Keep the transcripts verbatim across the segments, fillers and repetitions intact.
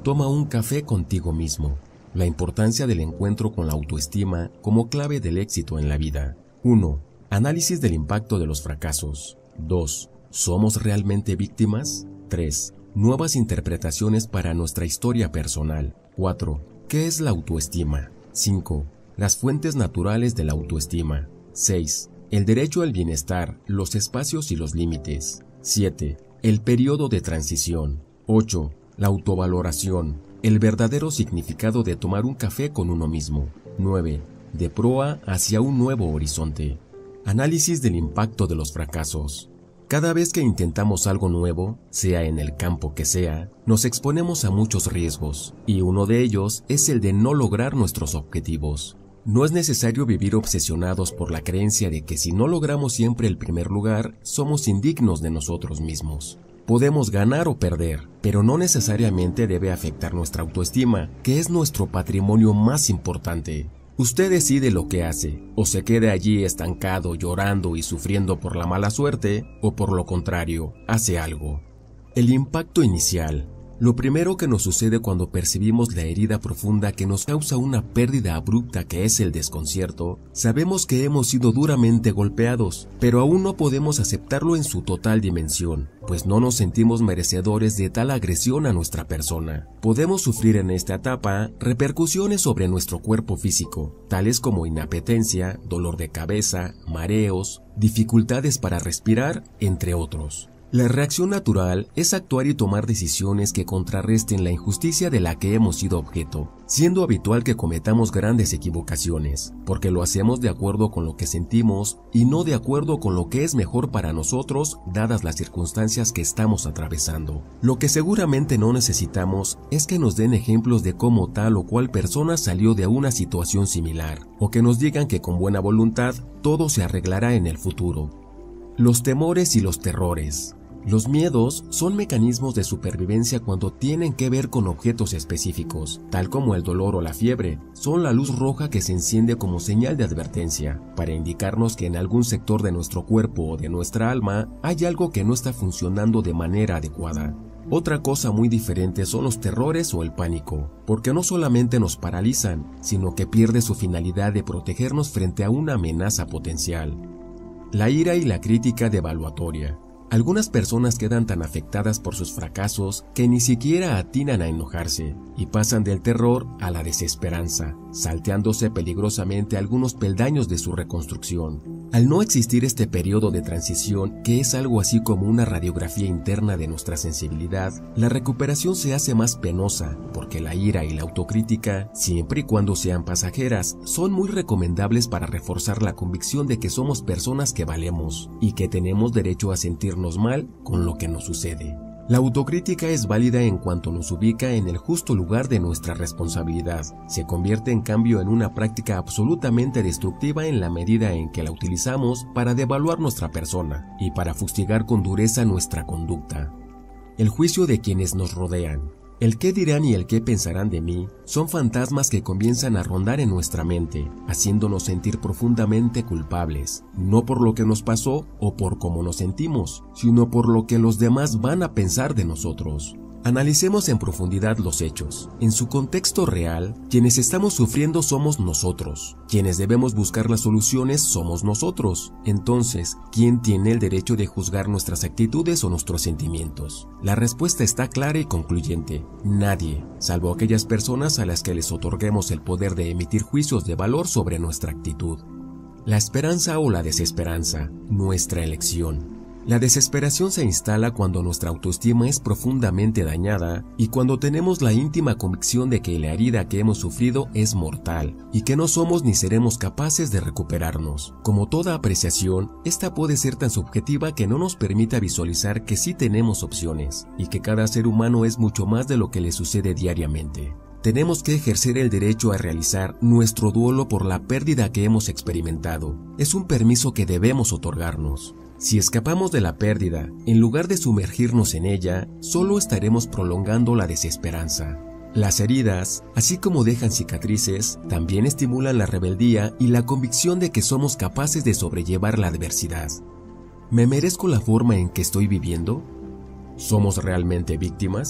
Toma un café contigo mismo. La importancia del encuentro con la autoestima como clave del éxito en la vida. uno. Análisis del impacto de los fracasos. dos. ¿Somos realmente víctimas? tres. Nuevas interpretaciones para nuestra historia personal. cuatro. ¿Qué es la autoestima? cinco. Las fuentes naturales de la autoestima. seis. El derecho al bienestar, los espacios y los límites. siete. El periodo de transición. ocho. La autovaloración, el verdadero significado de tomar un café con uno mismo. nueve. De proa hacia un nuevo horizonte. Análisis del impacto de los fracasos. Cada vez que intentamos algo nuevo, sea en el campo que sea, nos exponemos a muchos riesgos, y uno de ellos es el de no lograr nuestros objetivos. No es necesario vivir obsesionados por la creencia de que si no logramos siempre el primer lugar, somos indignos de nosotros mismos. Podemos ganar o perder, pero no necesariamente debe afectar nuestra autoestima, que es nuestro patrimonio más importante. Usted decide lo que hace, o se queda allí estancado, llorando y sufriendo por la mala suerte, o por lo contrario, hace algo. El impacto inicial. Lo primero que nos sucede cuando percibimos la herida profunda que nos causa una pérdida abrupta que es el desconcierto, sabemos que hemos sido duramente golpeados, pero aún no podemos aceptarlo en su total dimensión, pues no nos sentimos merecedores de tal agresión a nuestra persona. Podemos sufrir en esta etapa repercusiones sobre nuestro cuerpo físico, tales como inapetencia, dolor de cabeza, mareos, dificultades para respirar, entre otros. La reacción natural es actuar y tomar decisiones que contrarresten la injusticia de la que hemos sido objeto, siendo habitual que cometamos grandes equivocaciones, porque lo hacemos de acuerdo con lo que sentimos y no de acuerdo con lo que es mejor para nosotros dadas las circunstancias que estamos atravesando. Lo que seguramente no necesitamos es que nos den ejemplos de cómo tal o cual persona salió de una situación similar, o que nos digan que con buena voluntad todo se arreglará en el futuro. Los temores y los terrores. Los miedos son mecanismos de supervivencia cuando tienen que ver con objetos específicos, tal como el dolor o la fiebre. Son la luz roja que se enciende como señal de advertencia, para indicarnos que en algún sector de nuestro cuerpo o de nuestra alma hay algo que no está funcionando de manera adecuada. Otra cosa muy diferente son los terrores o el pánico, porque no solamente nos paralizan, sino que pierde su finalidad de protegernos frente a una amenaza potencial. La ira y la crítica devaluatoria. Algunas personas quedan tan afectadas por sus fracasos que ni siquiera atinan a enojarse y pasan del terror a la desesperanza, salteándose peligrosamente algunos peldaños de su reconstrucción. Al no existir este periodo de transición, que es algo así como una radiografía interna de nuestra sensibilidad, la recuperación se hace más penosa, porque la ira y la autocrítica, siempre y cuando sean pasajeras, son muy recomendables para reforzar la convicción de que somos personas que valemos y que tenemos derecho a sentir mal con lo que nos sucede. La autocrítica es válida en cuanto nos ubica en el justo lugar de nuestra responsabilidad. Se convierte en cambio en una práctica absolutamente destructiva en la medida en que la utilizamos para devaluar nuestra persona y para fustigar con dureza nuestra conducta. El juicio de quienes nos rodean. El qué dirán y el qué pensarán de mí son fantasmas que comienzan a rondar en nuestra mente, haciéndonos sentir profundamente culpables, no por lo que nos pasó o por cómo nos sentimos, sino por lo que los demás van a pensar de nosotros. Analicemos en profundidad los hechos. En su contexto real, quienes estamos sufriendo somos nosotros. Quienes debemos buscar las soluciones somos nosotros. Entonces, ¿quién tiene el derecho de juzgar nuestras actitudes o nuestros sentimientos? La respuesta está clara y concluyente. Nadie, salvo aquellas personas a las que les otorguemos el poder de emitir juicios de valor sobre nuestra actitud. La esperanza o la desesperanza, nuestra elección. La desesperación se instala cuando nuestra autoestima es profundamente dañada y cuando tenemos la íntima convicción de que la herida que hemos sufrido es mortal y que no somos ni seremos capaces de recuperarnos. Como toda apreciación, esta puede ser tan subjetiva que no nos permita visualizar que sí tenemos opciones y que cada ser humano es mucho más de lo que le sucede diariamente. Tenemos que ejercer el derecho a realizar nuestro duelo por la pérdida que hemos experimentado. Es un permiso que debemos otorgarnos. Si escapamos de la pérdida, en lugar de sumergirnos en ella, solo estaremos prolongando la desesperanza. Las heridas, así como dejan cicatrices, también estimulan la rebeldía y la convicción de que somos capaces de sobrellevar la adversidad. ¿Me merezco la forma en que estoy viviendo? ¿Somos realmente víctimas?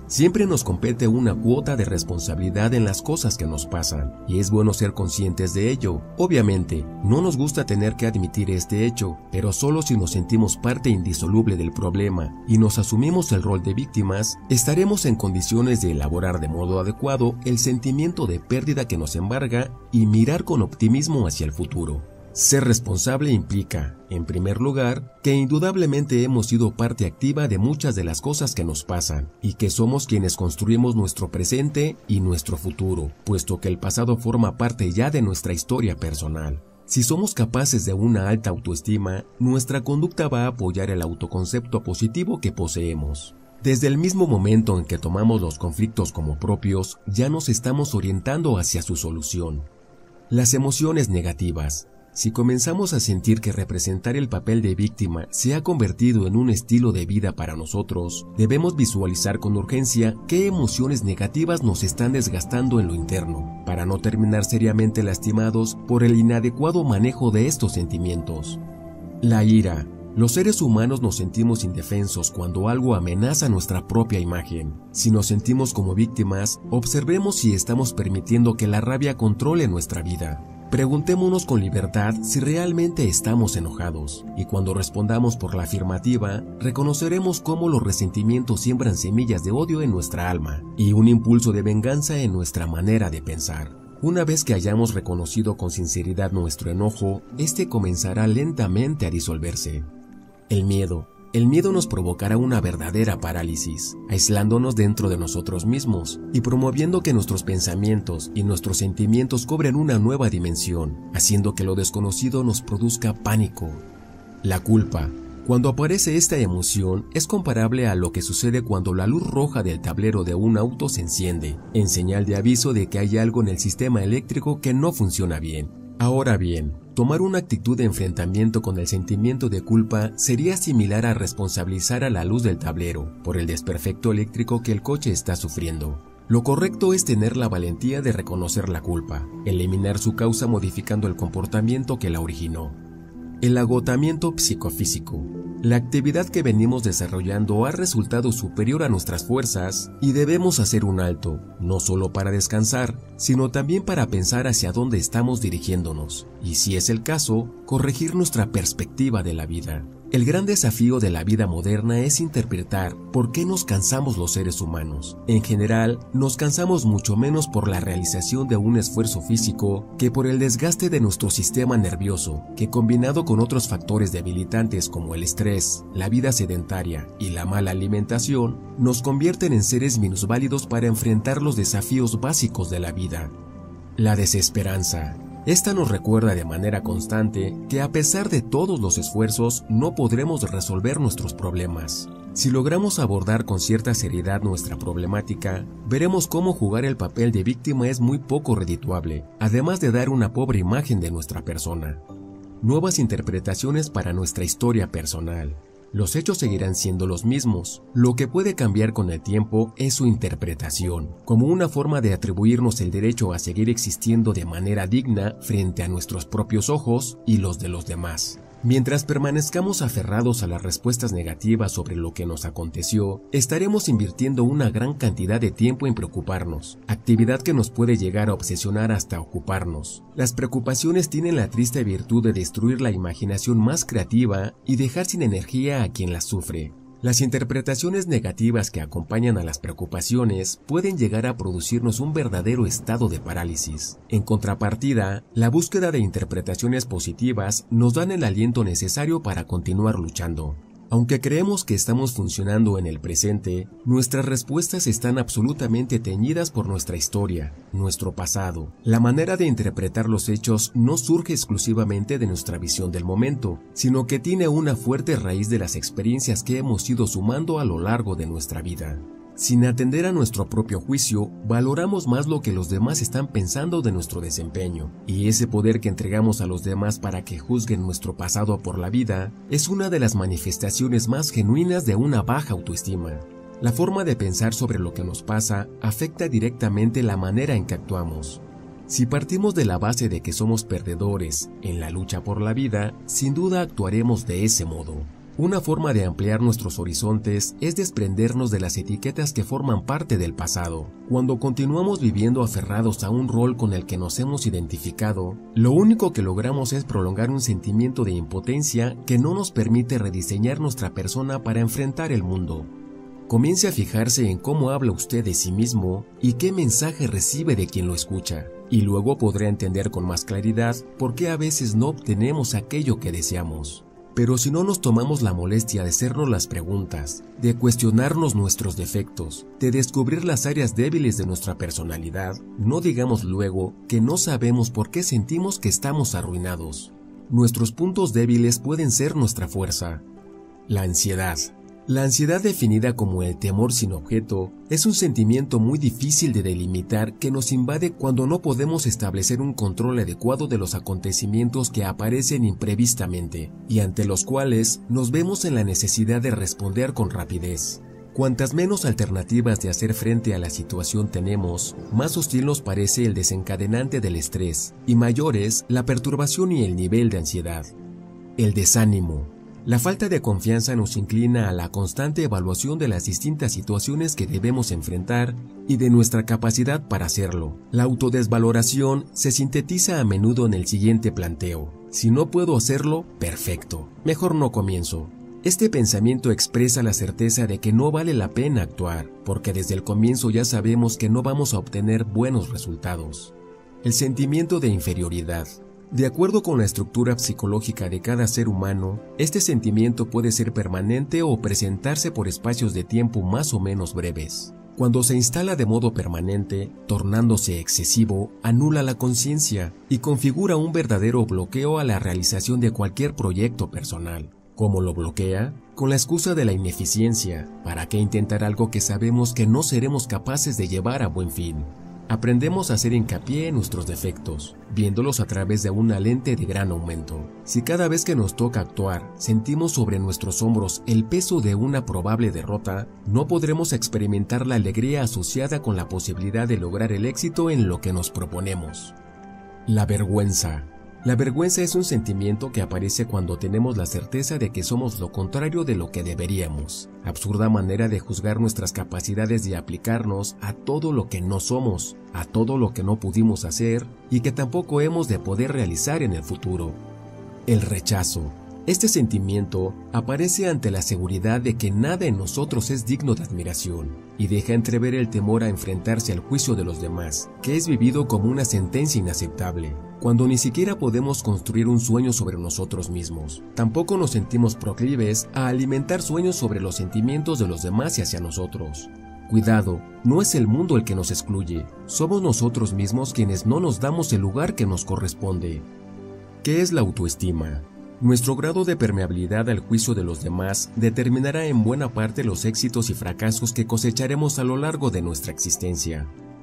Siempre nos compete una cuota de responsabilidad en las cosas que nos pasan, y es bueno ser conscientes de ello. Obviamente, no nos gusta tener que admitir este hecho, pero solo si nos sentimos parte indisoluble del problema y nos asumimos el rol de víctimas, estaremos en condiciones de elaborar de modo adecuado el sentimiento de pérdida que nos embarga y mirar con optimismo hacia el futuro. Ser responsable implica, en primer lugar, que indudablemente hemos sido parte activa de muchas de las cosas que nos pasan y que somos quienes construimos nuestro presente y nuestro futuro, puesto que el pasado forma parte ya de nuestra historia personal. Si somos capaces de una alta autoestima, nuestra conducta va a apoyar el autoconcepto positivo que poseemos. Desde el mismo momento en que tomamos los conflictos como propios, ya nos estamos orientando hacia su solución. Las emociones negativas. Si comenzamos a sentir que representar el papel de víctima se ha convertido en un estilo de vida para nosotros, debemos visualizar con urgencia qué emociones negativas nos están desgastando en lo interno, para no terminar seriamente lastimados por el inadecuado manejo de estos sentimientos. La ira. Los seres humanos nos sentimos indefensos cuando algo amenaza nuestra propia imagen. Si nos sentimos como víctimas, observemos si estamos permitiendo que la rabia controle nuestra vida. Preguntémonos con libertad si realmente estamos enojados, y cuando respondamos por la afirmativa, reconoceremos cómo los resentimientos siembran semillas de odio en nuestra alma y un impulso de venganza en nuestra manera de pensar. Una vez que hayamos reconocido con sinceridad nuestro enojo, este comenzará lentamente a disolverse. El miedo. El miedo nos provocará una verdadera parálisis, aislándonos dentro de nosotros mismos y promoviendo que nuestros pensamientos y nuestros sentimientos cobren una nueva dimensión, haciendo que lo desconocido nos produzca pánico. La culpa. Cuando aparece esta emoción, es comparable a lo que sucede cuando la luz roja del tablero de un auto se enciende, en señal de aviso de que hay algo en el sistema eléctrico que no funciona bien. Ahora bien, tomar una actitud de enfrentamiento con el sentimiento de culpa sería similar a responsabilizar a la luz del tablero por el desperfecto eléctrico que el coche está sufriendo. Lo correcto es tener la valentía de reconocer la culpa, eliminar su causa modificando el comportamiento que la originó. El agotamiento psicofísico. La actividad que venimos desarrollando ha resultado superior a nuestras fuerzas y debemos hacer un alto, no solo para descansar, sino también para pensar hacia dónde estamos dirigiéndonos y, si es el caso, corregir nuestra perspectiva de la vida. El gran desafío de la vida moderna es interpretar por qué nos cansamos los seres humanos. En general, nos cansamos mucho menos por la realización de un esfuerzo físico que por el desgaste de nuestro sistema nervioso, que combinado con otros factores debilitantes como el estrés, la vida sedentaria y la mala alimentación, nos convierten en seres minusválidos para enfrentar los desafíos básicos de la vida. La desesperanza. Esta nos recuerda de manera constante que a pesar de todos los esfuerzos no podremos resolver nuestros problemas. Si logramos abordar con cierta seriedad nuestra problemática, veremos cómo jugar el papel de víctima es muy poco redituable, además de dar una pobre imagen de nuestra persona. Nuevas interpretaciones para nuestra historia personal. Los hechos seguirán siendo los mismos. Lo que puede cambiar con el tiempo es su interpretación, como una forma de atribuirnos el derecho a seguir existiendo de manera digna frente a nuestros propios ojos y los de los demás. Mientras permanezcamos aferrados a las respuestas negativas sobre lo que nos aconteció, estaremos invirtiendo una gran cantidad de tiempo en preocuparnos, actividad que nos puede llegar a obsesionar hasta ocuparnos. Las preocupaciones tienen la triste virtud de destruir la imaginación más creativa y dejar sin energía a quien las sufre. Las interpretaciones negativas que acompañan a las preocupaciones pueden llegar a producirnos un verdadero estado de parálisis. En contrapartida, la búsqueda de interpretaciones positivas nos dan el aliento necesario para continuar luchando. Aunque creemos que estamos funcionando en el presente, nuestras respuestas están absolutamente teñidas por nuestra historia, nuestro pasado. La manera de interpretar los hechos no surge exclusivamente de nuestra visión del momento, sino que tiene una fuerte raíz de las experiencias que hemos ido sumando a lo largo de nuestra vida. Sin atender a nuestro propio juicio, valoramos más lo que los demás están pensando de nuestro desempeño, y ese poder que entregamos a los demás para que juzguen nuestro pasado por la vida es una de las manifestaciones más genuinas de una baja autoestima. La forma de pensar sobre lo que nos pasa afecta directamente la manera en que actuamos. Si partimos de la base de que somos perdedores en la lucha por la vida, sin duda actuaremos de ese modo. Una forma de ampliar nuestros horizontes es desprendernos de las etiquetas que forman parte del pasado. Cuando continuamos viviendo aferrados a un rol con el que nos hemos identificado, lo único que logramos es prolongar un sentimiento de impotencia que no nos permite rediseñar nuestra persona para enfrentar el mundo. Comience a fijarse en cómo habla usted de sí mismo y qué mensaje recibe de quien lo escucha, y luego podrá entender con más claridad por qué a veces no obtenemos aquello que deseamos. Pero si no nos tomamos la molestia de hacernos las preguntas, de cuestionarnos nuestros defectos, de descubrir las áreas débiles de nuestra personalidad, no digamos luego que no sabemos por qué sentimos que estamos arruinados. Nuestros puntos débiles pueden ser nuestra fuerza. La ansiedad. La ansiedad, definida como el temor sin objeto, es un sentimiento muy difícil de delimitar que nos invade cuando no podemos establecer un control adecuado de los acontecimientos que aparecen imprevistamente y ante los cuales nos vemos en la necesidad de responder con rapidez. Cuantas menos alternativas de hacer frente a la situación tenemos, más hostil nos parece el desencadenante del estrés y mayor es la perturbación y el nivel de ansiedad. El desánimo. La falta de confianza nos inclina a la constante evaluación de las distintas situaciones que debemos enfrentar y de nuestra capacidad para hacerlo. La autodesvaloración se sintetiza a menudo en el siguiente planteo: si no puedo hacerlo, perfecto, mejor no comienzo. Este pensamiento expresa la certeza de que no vale la pena actuar, porque desde el comienzo ya sabemos que no vamos a obtener buenos resultados. El sentimiento de inferioridad. De acuerdo con la estructura psicológica de cada ser humano, este sentimiento puede ser permanente o presentarse por espacios de tiempo más o menos breves. Cuando se instala de modo permanente, tornándose excesivo, anula la conciencia y configura un verdadero bloqueo a la realización de cualquier proyecto personal. ¿Cómo lo bloquea? Con la excusa de la ineficiencia. ¿Para qué intentar algo que sabemos que no seremos capaces de llevar a buen fin? Aprendemos a hacer hincapié en nuestros defectos, viéndolos a través de una lente de gran aumento. Si cada vez que nos toca actuar sentimos sobre nuestros hombros el peso de una probable derrota, no podremos experimentar la alegría asociada con la posibilidad de lograr el éxito en lo que nos proponemos. La vergüenza. La vergüenza es un sentimiento que aparece cuando tenemos la certeza de que somos lo contrario de lo que deberíamos. Absurda manera de juzgar nuestras capacidades de aplicarnos a todo lo que no somos, a todo lo que no pudimos hacer y que tampoco hemos de poder realizar en el futuro. El rechazo. Este sentimiento aparece ante la seguridad de que nada en nosotros es digno de admiración y deja entrever el temor a enfrentarse al juicio de los demás, que es vivido como una sentencia inaceptable, cuando ni siquiera podemos construir un sueño sobre nosotros mismos. Tampoco nos sentimos proclives a alimentar sueños sobre los sentimientos de los demás y hacia nosotros. Cuidado, no es el mundo el que nos excluye, somos nosotros mismos quienes no nos damos el lugar que nos corresponde. ¿Qué es la autoestima? Nuestro grado de permeabilidad al juicio de los demás determinará en buena parte los éxitos y fracasos que cosecharemos a lo largo de nuestra existencia.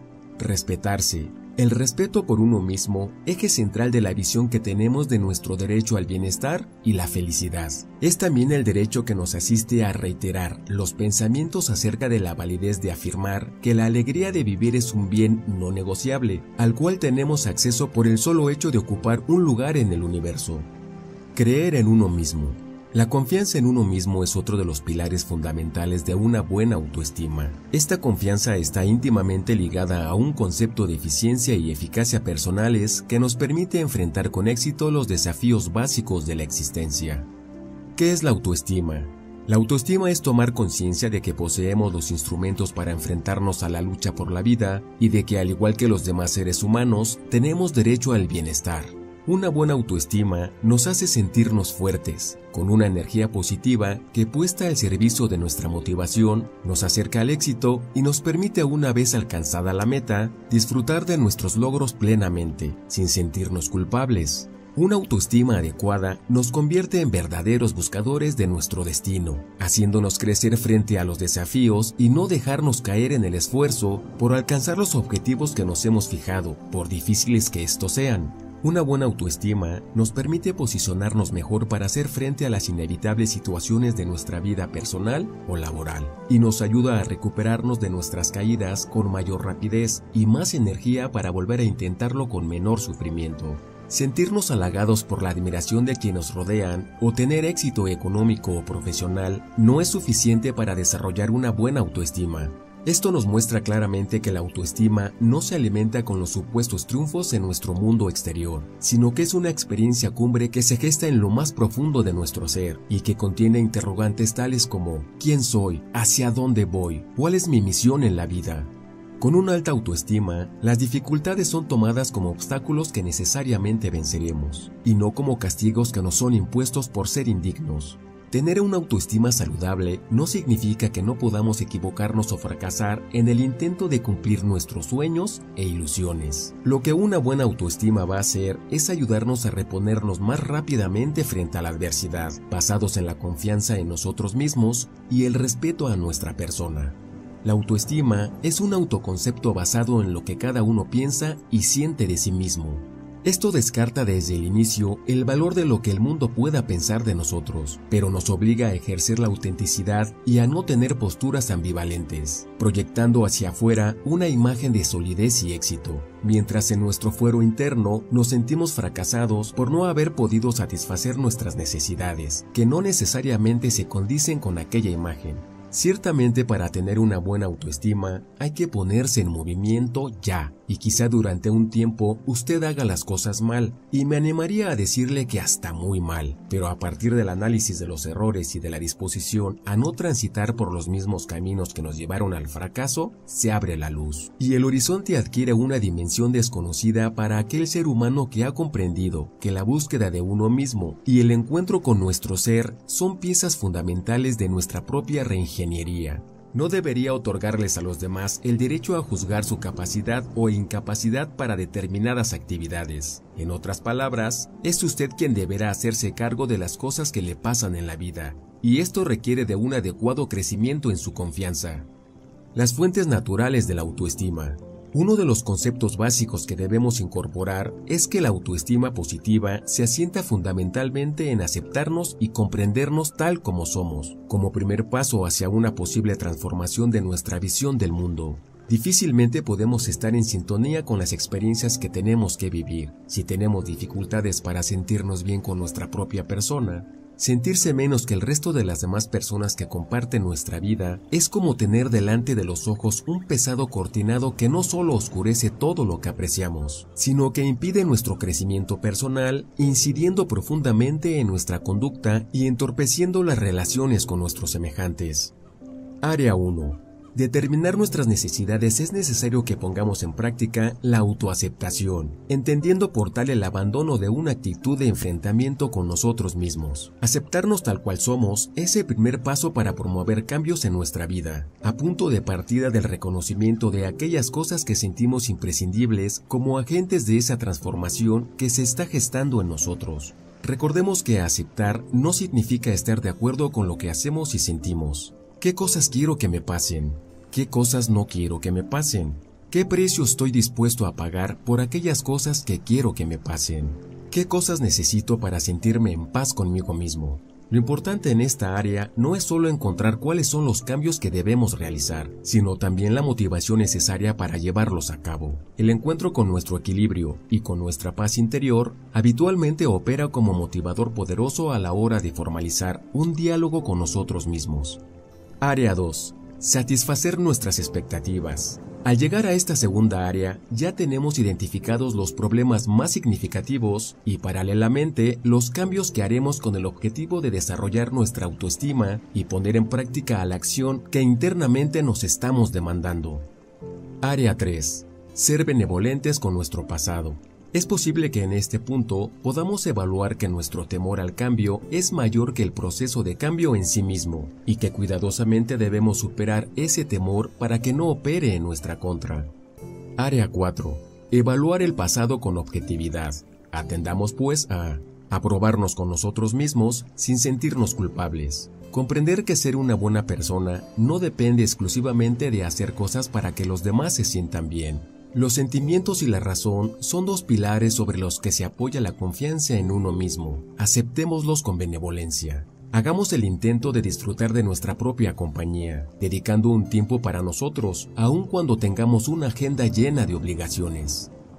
Respetarse. El respeto por uno mismo, eje central de la visión que tenemos de nuestro derecho al bienestar y la felicidad. Es también el derecho que nos asiste a reiterar los pensamientos acerca de la validez de afirmar que la alegría de vivir es un bien no negociable, al cual tenemos acceso por el solo hecho de ocupar un lugar en el universo. Creer en uno mismo. La confianza en uno mismo es otro de los pilares fundamentales de una buena autoestima. Esta confianza está íntimamente ligada a un concepto de eficiencia y eficacia personales que nos permite enfrentar con éxito los desafíos básicos de la existencia. ¿Qué es la autoestima? La autoestima es tomar conciencia de que poseemos los instrumentos para enfrentarnos a la lucha por la vida y de que, al igual que los demás seres humanos, tenemos derecho al bienestar. Una buena autoestima nos hace sentirnos fuertes, con una energía positiva que, puesta al servicio de nuestra motivación, nos acerca al éxito y nos permite, una vez alcanzada la meta, disfrutar de nuestros logros plenamente, sin sentirnos culpables. Una autoestima adecuada nos convierte en verdaderos buscadores de nuestro destino, haciéndonos crecer frente a los desafíos y no dejarnos caer en el esfuerzo por alcanzar los objetivos que nos hemos fijado, por difíciles que estos sean. Una buena autoestima nos permite posicionarnos mejor para hacer frente a las inevitables situaciones de nuestra vida personal o laboral, y nos ayuda a recuperarnos de nuestras caídas con mayor rapidez y más energía para volver a intentarlo con menor sufrimiento. Sentirnos halagados por la admiración de quienes nos rodean o tener éxito económico o profesional no es suficiente para desarrollar una buena autoestima. Esto nos muestra claramente que la autoestima no se alimenta con los supuestos triunfos en nuestro mundo exterior, sino que es una experiencia cumbre que se gesta en lo más profundo de nuestro ser y que contiene interrogantes tales como ¿quién soy? ¿Hacia dónde voy? ¿Cuál es mi misión en la vida? Con una alta autoestima, las dificultades son tomadas como obstáculos que necesariamente venceremos, y no como castigos que nos son impuestos por ser indignos. Tener una autoestima saludable no significa que no podamos equivocarnos o fracasar en el intento de cumplir nuestros sueños e ilusiones. Lo que una buena autoestima va a hacer es ayudarnos a reponernos más rápidamente frente a la adversidad, basados en la confianza en nosotros mismos y el respeto a nuestra persona. La autoestima es un autoconcepto basado en lo que cada uno piensa y siente de sí mismo. Esto descarta desde el inicio el valor de lo que el mundo pueda pensar de nosotros, pero nos obliga a ejercer la autenticidad y a no tener posturas ambivalentes, proyectando hacia afuera una imagen de solidez y éxito, mientras en nuestro fuero interno nos sentimos fracasados por no haber podido satisfacer nuestras necesidades, que no necesariamente se condicen con aquella imagen. Ciertamente, para tener una buena autoestima hay que ponerse en movimiento ya, y quizá durante un tiempo usted haga las cosas mal, y me animaría a decirle que hasta muy mal, pero a partir del análisis de los errores y de la disposición a no transitar por los mismos caminos que nos llevaron al fracaso, se abre la luz, y el horizonte adquiere una dimensión desconocida para aquel ser humano que ha comprendido que la búsqueda de uno mismo y el encuentro con nuestro ser son piezas fundamentales de nuestra propia reingeniería. No debería otorgarles a los demás el derecho a juzgar su capacidad o incapacidad para determinadas actividades. En otras palabras, es usted quien deberá hacerse cargo de las cosas que le pasan en la vida, y esto requiere de un adecuado crecimiento en su confianza. Las fuentes naturales de la autoestima. Uno de los conceptos básicos que debemos incorporar es que la autoestima positiva se asienta fundamentalmente en aceptarnos y comprendernos tal como somos, como primer paso hacia una posible transformación de nuestra visión del mundo. Difícilmente podemos estar en sintonía con las experiencias que tenemos que vivir, si tenemos dificultades para sentirnos bien con nuestra propia persona. Sentirse menos que el resto de las demás personas que comparten nuestra vida es como tener delante de los ojos un pesado cortinado que no solo oscurece todo lo que apreciamos, sino que impide nuestro crecimiento personal, incidiendo profundamente en nuestra conducta y entorpeciendo las relaciones con nuestros semejantes. Área uno. Determinar nuestras necesidades es necesario que pongamos en práctica la autoaceptación, entendiendo por tal el abandono de una actitud de enfrentamiento con nosotros mismos. Aceptarnos tal cual somos es el primer paso para promover cambios en nuestra vida, a punto de partida del reconocimiento de aquellas cosas que sentimos imprescindibles como agentes de esa transformación que se está gestando en nosotros. Recordemos que aceptar no significa estar de acuerdo con lo que hacemos y sentimos. ¿Qué cosas quiero que me pasen? ¿Qué cosas no quiero que me pasen? ¿Qué precio estoy dispuesto a pagar por aquellas cosas que quiero que me pasen? ¿Qué cosas necesito para sentirme en paz conmigo mismo? Lo importante en esta área no es solo encontrar cuáles son los cambios que debemos realizar, sino también la motivación necesaria para llevarlos a cabo. El encuentro con nuestro equilibrio y con nuestra paz interior habitualmente opera como motivador poderoso a la hora de formalizar un diálogo con nosotros mismos. Área dos. Satisfacer nuestras expectativas. Al llegar a esta segunda área, ya tenemos identificados los problemas más significativos y paralelamente los cambios que haremos con el objetivo de desarrollar nuestra autoestima y poner en práctica la acción que internamente nos estamos demandando. Área tres. Ser benevolentes con nuestro pasado. Es posible que en este punto podamos evaluar que nuestro temor al cambio es mayor que el proceso de cambio en sí mismo, y que cuidadosamente debemos superar ese temor para que no opere en nuestra contra. Área cuatro. Evaluar el pasado con objetividad. Atendamos pues a aprobarnos con nosotros mismos sin sentirnos culpables. Comprender que ser una buena persona no depende exclusivamente de hacer cosas para que los demás se sientan bien. Los sentimientos y la razón son dos pilares sobre los que se apoya la confianza en uno mismo. Aceptémoslos con benevolencia. Hagamos el intento de disfrutar de nuestra propia compañía, dedicando un tiempo para nosotros, aun cuando tengamos una agenda llena de obligaciones.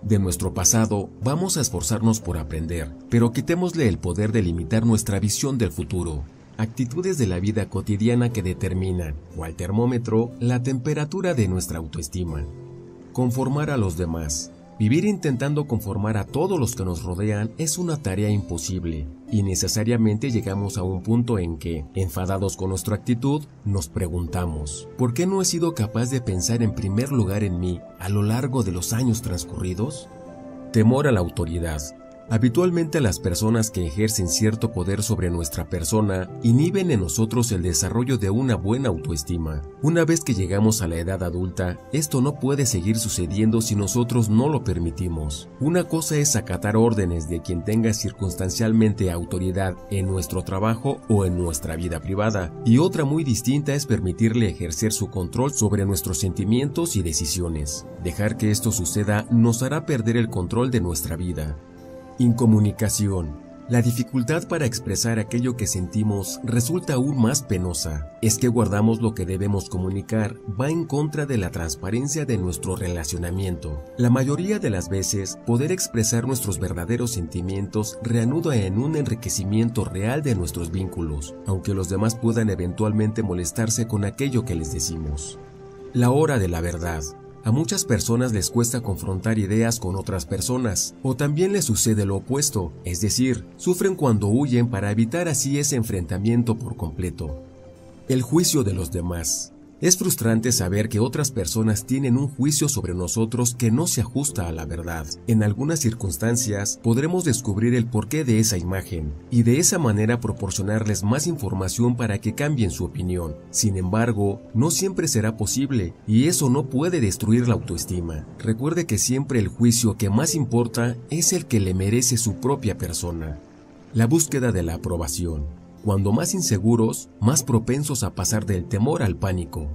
De nuestro pasado vamos a esforzarnos por aprender, pero quitémosle el poder de limitar nuestra visión del futuro. Actitudes de la vida cotidiana que determinan, cual termómetro, la temperatura de nuestra autoestima. Conformar a los demás. Vivir intentando conformar a todos los que nos rodean es una tarea imposible, y necesariamente llegamos a un punto en que, enfadados con nuestra actitud, nos preguntamos, ¿por qué no he sido capaz de pensar en primer lugar en mí a lo largo de los años transcurridos? Temor a la autoridad. Habitualmente las personas que ejercen cierto poder sobre nuestra persona inhiben en nosotros el desarrollo de una buena autoestima. Una vez que llegamos a la edad adulta, esto no puede seguir sucediendo si nosotros no lo permitimos. Una cosa es acatar órdenes de quien tenga circunstancialmente autoridad en nuestro trabajo o en nuestra vida privada, y otra muy distinta es permitirle ejercer su control sobre nuestros sentimientos y decisiones. Dejar que esto suceda nos hará perder el control de nuestra vida. Incomunicación. La dificultad para expresar aquello que sentimos resulta aún más penosa. Es que guardamos lo que debemos comunicar, va en contra de la transparencia de nuestro relacionamiento. La mayoría de las veces, poder expresar nuestros verdaderos sentimientos reanuda en un enriquecimiento real de nuestros vínculos, aunque los demás puedan eventualmente molestarse con aquello que les decimos. La hora de la verdad. A muchas personas les cuesta confrontar ideas con otras personas, o también les sucede lo opuesto, es decir, sufren cuando huyen para evitar así ese enfrentamiento por completo. El juicio de los demás. Es frustrante saber que otras personas tienen un juicio sobre nosotros que no se ajusta a la verdad. En algunas circunstancias podremos descubrir el porqué de esa imagen y de esa manera proporcionarles más información para que cambien su opinión. Sin embargo, no siempre será posible y eso no puede destruir la autoestima. Recuerde que siempre el juicio que más importa es el que le merece su propia persona. La búsqueda de la aprobación. Cuando más inseguros, más propensos a pasar del temor al pánico.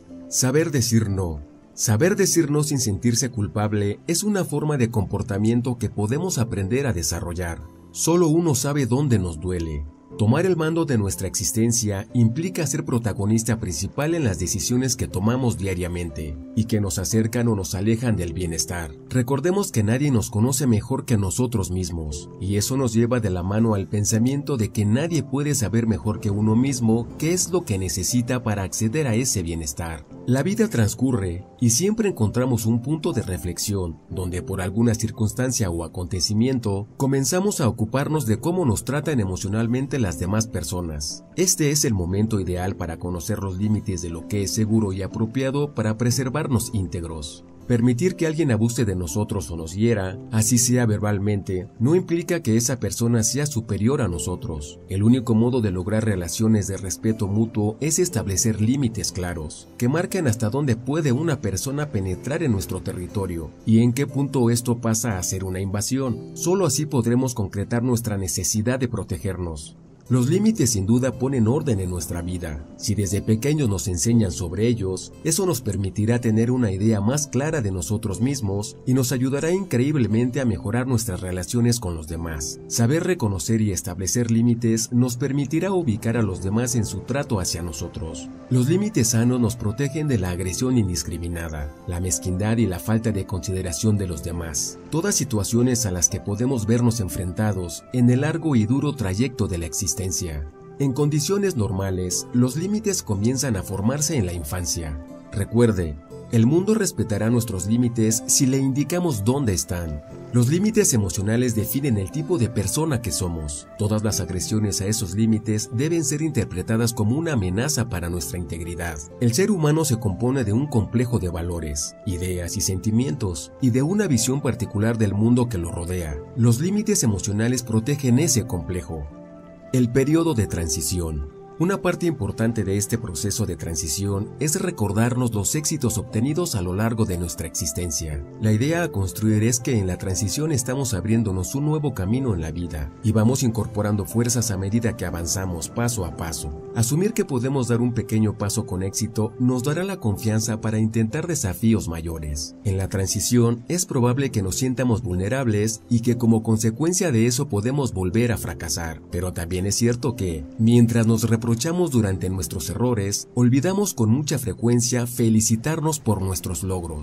Saber decir no. Saber decir no sin sentirse culpable es una forma de comportamiento que podemos aprender a desarrollar. Solo uno sabe dónde nos duele. Tomar el mando de nuestra existencia implica ser protagonista principal en las decisiones que tomamos diariamente y que nos acercan o nos alejan del bienestar. Recordemos que nadie nos conoce mejor que nosotros mismos, y eso nos lleva de la mano al pensamiento de que nadie puede saber mejor que uno mismo qué es lo que necesita para acceder a ese bienestar. La vida transcurre y siempre encontramos un punto de reflexión donde por alguna circunstancia o acontecimiento comenzamos a ocuparnos de cómo nos tratan emocionalmente las demás personas. Este es el momento ideal para conocer los límites de lo que es seguro y apropiado para preservarnos íntegros. Permitir que alguien abuse de nosotros o nos hiera, así sea verbalmente, no implica que esa persona sea superior a nosotros. El único modo de lograr relaciones de respeto mutuo es establecer límites claros, que marquen hasta dónde puede una persona penetrar en nuestro territorio y en qué punto esto pasa a ser una invasión. Solo así podremos concretar nuestra necesidad de protegernos. Los límites sin duda ponen orden en nuestra vida. Si desde pequeños nos enseñan sobre ellos, eso nos permitirá tener una idea más clara de nosotros mismos y nos ayudará increíblemente a mejorar nuestras relaciones con los demás. Saber reconocer y establecer límites nos permitirá ubicar a los demás en su trato hacia nosotros. Los límites sanos nos protegen de la agresión indiscriminada, la mezquindad y la falta de consideración de los demás. Todas situaciones a las que podemos vernos enfrentados en el largo y duro trayecto de la existencia. En condiciones normales, los límites comienzan a formarse en la infancia. Recuerde, el mundo respetará nuestros límites si le indicamos dónde están. Los límites emocionales definen el tipo de persona que somos. Todas las agresiones a esos límites deben ser interpretadas como una amenaza para nuestra integridad. El ser humano se compone de un complejo de valores, ideas y sentimientos, y de una visión particular del mundo que lo rodea. Los límites emocionales protegen ese complejo. El periodo de transición. Una parte importante de este proceso de transición es recordarnos los éxitos obtenidos a lo largo de nuestra existencia. La idea a construir es que en la transición estamos abriéndonos un nuevo camino en la vida y vamos incorporando fuerzas a medida que avanzamos paso a paso. Asumir que podemos dar un pequeño paso con éxito nos dará la confianza para intentar desafíos mayores. En la transición es probable que nos sientamos vulnerables y que como consecuencia de eso podemos volver a fracasar, pero también es cierto que, mientras nos reprochamos durante nuestros errores, olvidamos con mucha frecuencia felicitarnos por nuestros logros.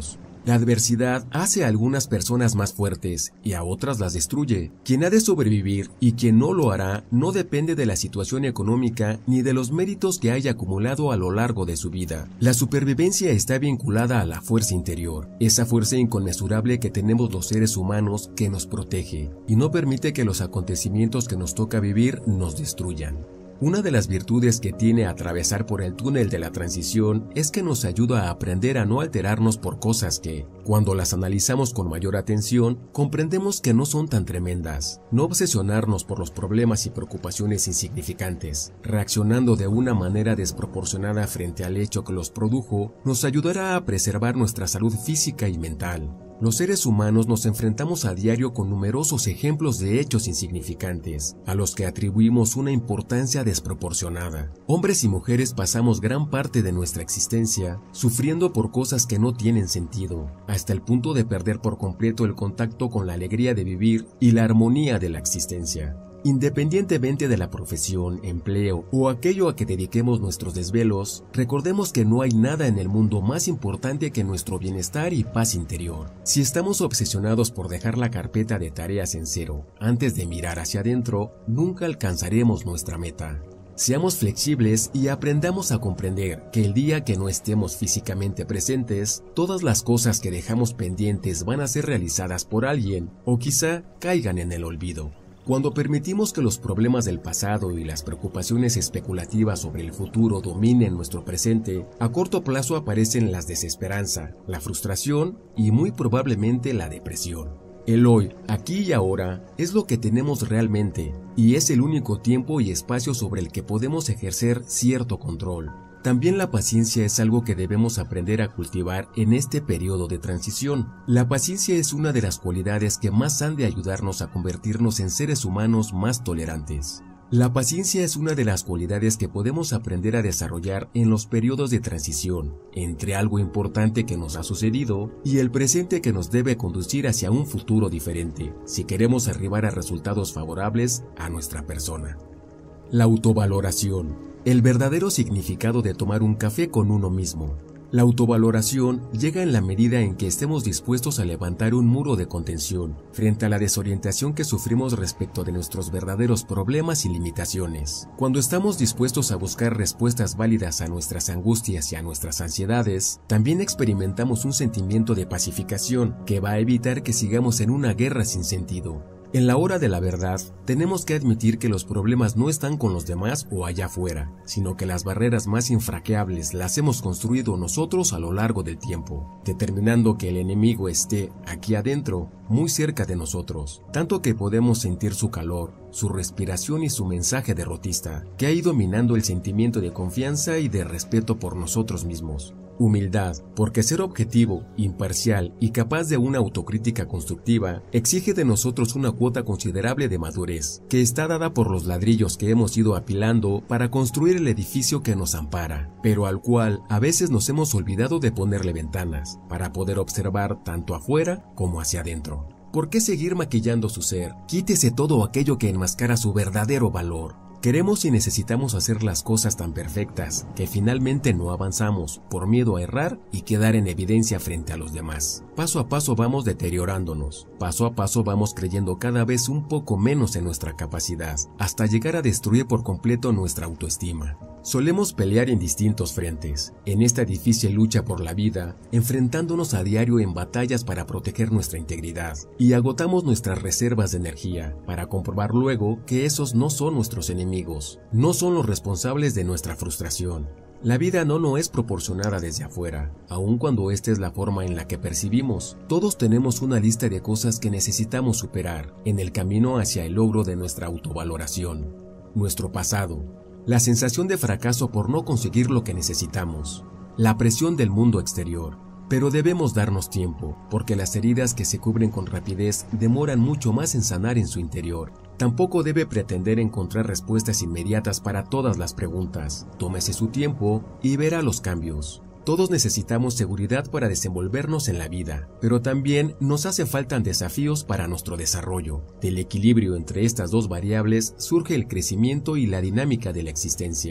La adversidad hace a algunas personas más fuertes y a otras las destruye. Quien ha de sobrevivir y quien no lo hará no depende de la situación económica ni de los méritos que haya acumulado a lo largo de su vida. La supervivencia está vinculada a la fuerza interior, esa fuerza inconmensurable que tenemos los seres humanos que nos protege y no permite que los acontecimientos que nos toca vivir nos destruyan. Una de las virtudes que tiene atravesar por el túnel de la transición es que nos ayuda a aprender a no alterarnos por cosas que, cuando las analizamos con mayor atención, comprendemos que no son tan tremendas. No obsesionarnos por los problemas y preocupaciones insignificantes, reaccionando de una manera desproporcionada frente al hecho que los produjo, nos ayudará a preservar nuestra salud física y mental. Los seres humanos nos enfrentamos a diario con numerosos ejemplos de hechos insignificantes, a los que atribuimos una importancia desproporcionada. Hombres y mujeres pasamos gran parte de nuestra existencia sufriendo por cosas que no tienen sentido, hasta el punto de perder por completo el contacto con la alegría de vivir y la armonía de la existencia. Independientemente de la profesión, empleo o aquello a que dediquemos nuestros desvelos, recordemos que no hay nada en el mundo más importante que nuestro bienestar y paz interior. Si estamos obsesionados por dejar la carpeta de tareas en cero antes de mirar hacia adentro, nunca alcanzaremos nuestra meta. Seamos flexibles y aprendamos a comprender que el día que no estemos físicamente presentes, todas las cosas que dejamos pendientes van a ser realizadas por alguien o quizá caigan en el olvido. Cuando permitimos que los problemas del pasado y las preocupaciones especulativas sobre el futuro dominen nuestro presente, a corto plazo aparecen la desesperanza, la frustración y muy probablemente la depresión. El hoy, aquí y ahora, es lo que tenemos realmente, y es el único tiempo y espacio sobre el que podemos ejercer cierto control. También la paciencia es algo que debemos aprender a cultivar en este periodo de transición. La paciencia es una de las cualidades que más han de ayudarnos a convertirnos en seres humanos más tolerantes. La paciencia es una de las cualidades que podemos aprender a desarrollar en los periodos de transición, entre algo importante que nos ha sucedido y el presente que nos debe conducir hacia un futuro diferente, si queremos arribar a resultados favorables a nuestra persona. La autovaloración. El verdadero significado de tomar un café con uno mismo. La autovaloración llega en la medida en que estemos dispuestos a levantar un muro de contención frente a la desorientación que sufrimos respecto de nuestros verdaderos problemas y limitaciones. Cuando estamos dispuestos a buscar respuestas válidas a nuestras angustias y a nuestras ansiedades, también experimentamos un sentimiento de pacificación que va a evitar que sigamos en una guerra sin sentido. En la hora de la verdad, tenemos que admitir que los problemas no están con los demás o allá afuera, sino que las barreras más infranqueables las hemos construido nosotros a lo largo del tiempo, determinando que el enemigo esté aquí adentro, muy cerca de nosotros, tanto que podemos sentir su calor, su respiración y su mensaje derrotista, que ha ido minando el sentimiento de confianza y de respeto por nosotros mismos. Humildad, porque ser objetivo, imparcial y capaz de una autocrítica constructiva exige de nosotros una cuota considerable de madurez, que está dada por los ladrillos que hemos ido apilando para construir el edificio que nos ampara, pero al cual a veces nos hemos olvidado de ponerle ventanas, para poder observar tanto afuera como hacia adentro. ¿Por qué seguir maquillando su ser? Quítese todo aquello que enmascara su verdadero valor. Queremos y necesitamos hacer las cosas tan perfectas que finalmente no avanzamos por miedo a errar y quedar en evidencia frente a los demás. Paso a paso vamos deteriorándonos, paso a paso vamos creyendo cada vez un poco menos en nuestra capacidad, hasta llegar a destruir por completo nuestra autoestima. Solemos pelear en distintos frentes, en esta difícil lucha por la vida, enfrentándonos a diario en batallas para proteger nuestra integridad, y agotamos nuestras reservas de energía, para comprobar luego que esos no son nuestros enemigos, no son los responsables de nuestra frustración. La vida no nos es proporcionada desde afuera, aun cuando esta es la forma en la que percibimos. Todos tenemos una lista de cosas que necesitamos superar en el camino hacia el logro de nuestra autovaloración. Nuestro pasado, la sensación de fracaso por no conseguir lo que necesitamos, la presión del mundo exterior. Pero debemos darnos tiempo, porque las heridas que se cubren con rapidez demoran mucho más en sanar en su interior. Tampoco debe pretender encontrar respuestas inmediatas para todas las preguntas. Tómese su tiempo y verá los cambios. Todos necesitamos seguridad para desenvolvernos en la vida, pero también nos hace falta desafíos para nuestro desarrollo. Del equilibrio entre estas dos variables surge el crecimiento y la dinámica de la existencia.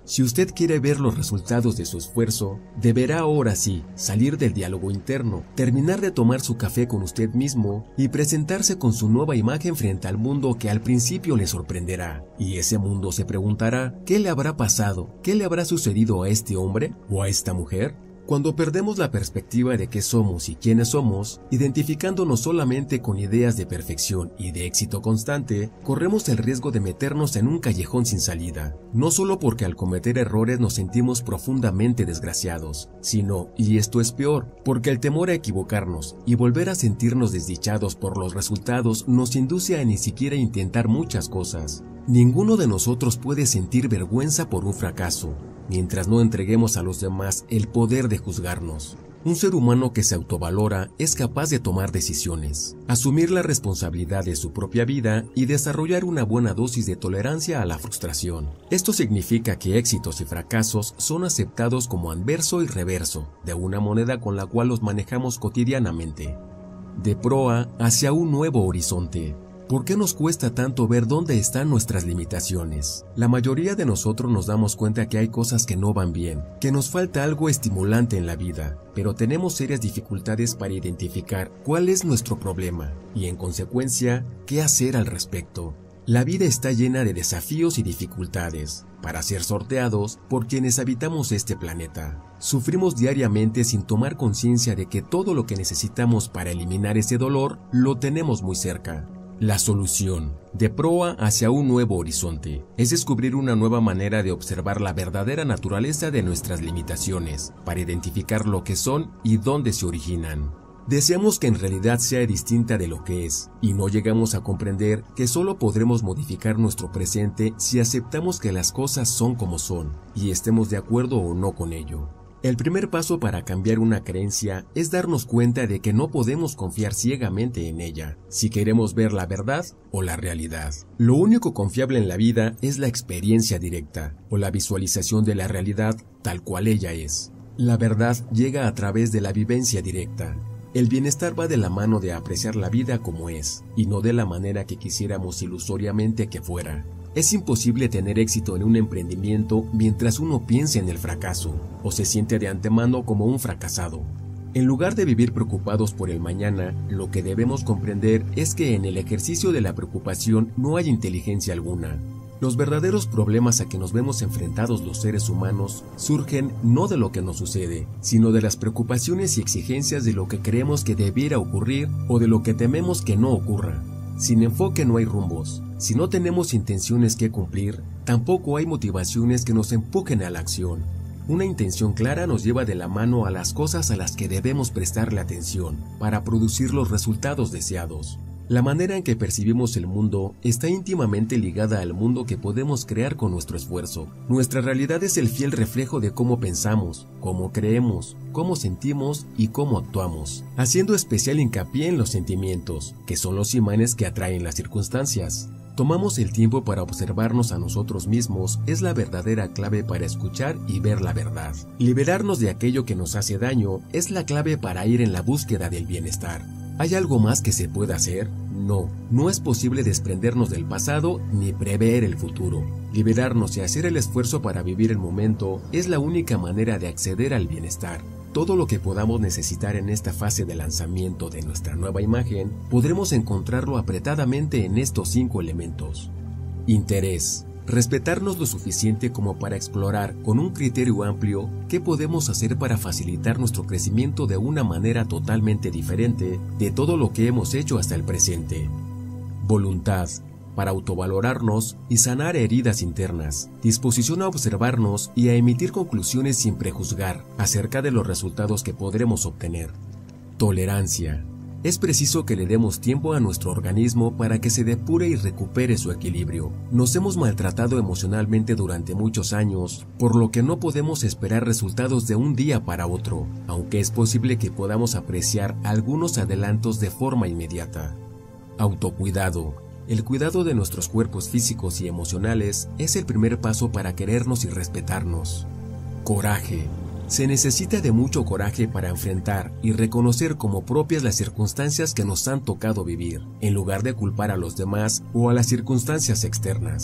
Si usted quiere ver los resultados de su esfuerzo, deberá ahora sí salir del diálogo interno, terminar de tomar su café con usted mismo y presentarse con su nueva imagen frente al mundo que al principio le sorprenderá. Y ese mundo se preguntará, ¿qué le habrá pasado? ¿Qué le habrá sucedido a este hombre o a esta mujer? Cuando perdemos la perspectiva de qué somos y quiénes somos, identificándonos solamente con ideas de perfección y de éxito constante, corremos el riesgo de meternos en un callejón sin salida, no solo porque al cometer errores nos sentimos profundamente desgraciados, sino, y esto es peor, porque el temor a equivocarnos y volver a sentirnos desdichados por los resultados nos induce a ni siquiera intentar muchas cosas. Ninguno de nosotros puede sentir vergüenza por un fracaso, mientras no entreguemos a los demás el poder de juzgarnos. Un ser humano que se autovalora es capaz de tomar decisiones, asumir la responsabilidad de su propia vida y desarrollar una buena dosis de tolerancia a la frustración. Esto significa que éxitos y fracasos son aceptados como anverso y reverso de una moneda con la cual los manejamos cotidianamente. De proa hacia un nuevo horizonte. ¿Por qué nos cuesta tanto ver dónde están nuestras limitaciones? La mayoría de nosotros nos damos cuenta que hay cosas que no van bien, que nos falta algo estimulante en la vida, pero tenemos serias dificultades para identificar cuál es nuestro problema y, en consecuencia, qué hacer al respecto. La vida está llena de desafíos y dificultades, para ser sorteados por quienes habitamos este planeta. Sufrimos diariamente sin tomar conciencia de que todo lo que necesitamos para eliminar ese dolor lo tenemos muy cerca. La solución, de proa hacia un nuevo horizonte, es descubrir una nueva manera de observar la verdadera naturaleza de nuestras limitaciones, para identificar lo que son y dónde se originan. Deseamos que en realidad sea distinta de lo que es, y no llegamos a comprender que solo podremos modificar nuestro presente si aceptamos que las cosas son como son, y estemos de acuerdo o no con ello. El primer paso para cambiar una creencia es darnos cuenta de que no podemos confiar ciegamente en ella, si queremos ver la verdad o la realidad. Lo único confiable en la vida es la experiencia directa, o la visualización de la realidad tal cual ella es. La verdad llega a través de la vivencia directa. El bienestar va de la mano de apreciar la vida como es, y no de la manera que quisiéramos ilusoriamente que fuera. Es imposible tener éxito en un emprendimiento mientras uno piensa en el fracaso, o se siente de antemano como un fracasado. En lugar de vivir preocupados por el mañana, lo que debemos comprender es que en el ejercicio de la preocupación no hay inteligencia alguna. Los verdaderos problemas a que nos vemos enfrentados los seres humanos surgen no de lo que nos sucede, sino de las preocupaciones y exigencias de lo que creemos que debiera ocurrir o de lo que tememos que no ocurra. Sin enfoque no hay rumbos. Si no tenemos intenciones que cumplir, tampoco hay motivaciones que nos empujen a la acción. Una intención clara nos lleva de la mano a las cosas a las que debemos prestarle atención para producir los resultados deseados. La manera en que percibimos el mundo está íntimamente ligada al mundo que podemos crear con nuestro esfuerzo. Nuestra realidad es el fiel reflejo de cómo pensamos, cómo creemos, cómo sentimos y cómo actuamos, haciendo especial hincapié en los sentimientos, que son los imanes que atraen las circunstancias. Tomamos el tiempo para observarnos a nosotros mismos es la verdadera clave para escuchar y ver la verdad. Liberarnos de aquello que nos hace daño es la clave para ir en la búsqueda del bienestar. ¿Hay algo más que se pueda hacer? No, no es posible desprendernos del pasado ni prever el futuro. Liberarnos y hacer el esfuerzo para vivir el momento es la única manera de acceder al bienestar. Todo lo que podamos necesitar en esta fase de lanzamiento de nuestra nueva imagen, podremos encontrarlo apretadamente en estos cinco elementos. Interés. Respetarnos lo suficiente como para explorar con un criterio amplio qué podemos hacer para facilitar nuestro crecimiento de una manera totalmente diferente de todo lo que hemos hecho hasta el presente. Voluntad. Para autovalorarnos y sanar heridas internas. Disposición a observarnos y a emitir conclusiones sin prejuzgar acerca de los resultados que podremos obtener. Tolerancia. Es preciso que le demos tiempo a nuestro organismo para que se depure y recupere su equilibrio. Nos hemos maltratado emocionalmente durante muchos años, por lo que no podemos esperar resultados de un día para otro, aunque es posible que podamos apreciar algunos adelantos de forma inmediata. Autocuidado. El cuidado de nuestros cuerpos físicos y emocionales es el primer paso para querernos y respetarnos. Coraje. Se necesita de mucho coraje para enfrentar y reconocer como propias las circunstancias que nos han tocado vivir, en lugar de culpar a los demás o a las circunstancias externas.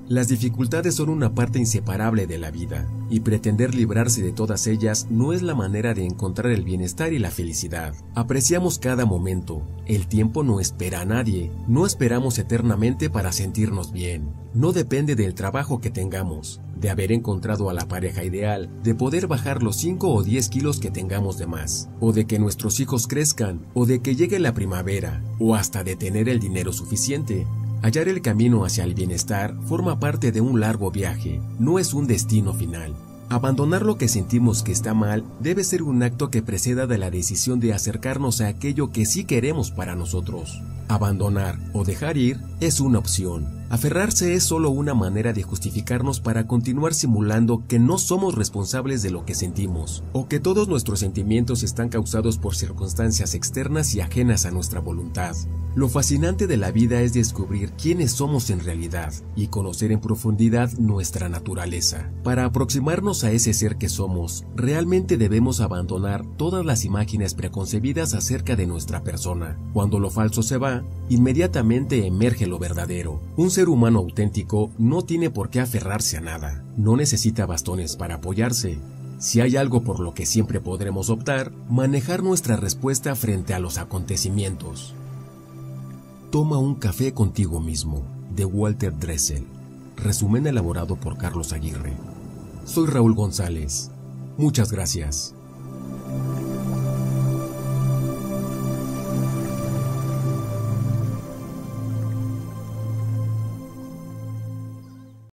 Las dificultades son una parte inseparable de la vida, y pretender librarse de todas ellas no es la manera de encontrar el bienestar y la felicidad. Apreciamos cada momento. El tiempo no espera a nadie. No esperamos eternamente para sentirnos bien. No depende del trabajo que tengamos, de haber encontrado a la pareja ideal, de poder bajar los cinco o diez kilos que tengamos de más, o de que nuestros hijos crezcan, o de que llegue la primavera, o hasta de tener el dinero suficiente. Hallar el camino hacia el bienestar forma parte de un largo viaje, no es un destino final. Abandonar lo que sentimos que está mal debe ser un acto que preceda de la decisión de acercarnos a aquello que sí queremos para nosotros. Abandonar o dejar ir es una opción. Aferrarse es solo una manera de justificarnos para continuar simulando que no somos responsables de lo que sentimos, o que todos nuestros sentimientos están causados por circunstancias externas y ajenas a nuestra voluntad. Lo fascinante de la vida es descubrir quiénes somos en realidad y conocer en profundidad nuestra naturaleza. Para aproximarnos a ese ser que somos, realmente debemos abandonar todas las imágenes preconcebidas acerca de nuestra persona. Cuando lo falso se va, inmediatamente emerge lo verdadero. Un ser humano auténtico no tiene por qué aferrarse a nada, no necesita bastones para apoyarse. Si hay algo por lo que siempre podremos optar, manejar nuestra respuesta frente a los acontecimientos. Toma un café contigo mismo, de Walter Dressel. Resumen elaborado por Carlos Aguirre. Soy Raúl González. Muchas gracias.